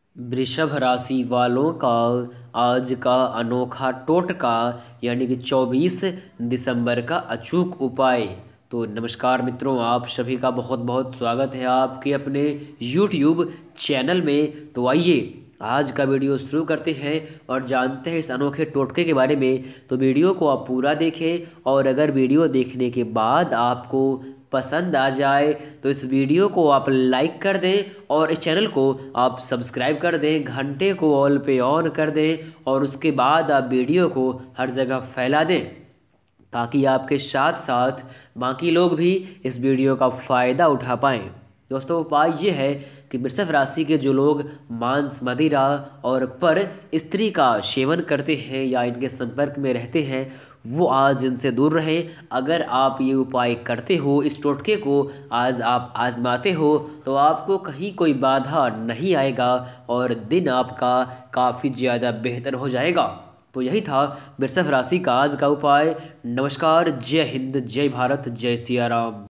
वृषभ राशि वालों का आज का अनोखा टोटका यानी कि 24 दिसंबर का अचूक उपाय। तो नमस्कार मित्रों, आप सभी का बहुत बहुत स्वागत है आपके अपने YouTube चैनल में। तो आइए आज का वीडियो शुरू करते हैं और जानते हैं इस अनोखे टोटके के बारे में। तो वीडियो को आप पूरा देखें और अगर वीडियो देखने के बाद आपको पसंद आ जाए तो इस वीडियो को आप लाइक कर दें और इस चैनल को आप सब्सक्राइब कर दें, घंटे को ऑल पे ऑन कर दें और उसके बाद आप वीडियो को हर जगह फैला दें ताकि आपके साथ साथ बाकी लोग भी इस वीडियो का फ़ायदा उठा पाएँ। दोस्तों, उपाय ये है कि वृषभ राशि के जो लोग मांस, मदिरा और पर स्त्री का सेवन करते हैं या इनके संपर्क में रहते हैं वो आज इनसे दूर रहें। अगर आप ये उपाय करते हो, इस टोटके को आज आप आजमाते हो तो आपको कहीं कोई बाधा नहीं आएगा और दिन आपका काफ़ी ज़्यादा बेहतर हो जाएगा। तो यही था वृषभ राशि का आज का उपाय। नमस्कार, जय हिंद, जय भारत, जय सिया राम।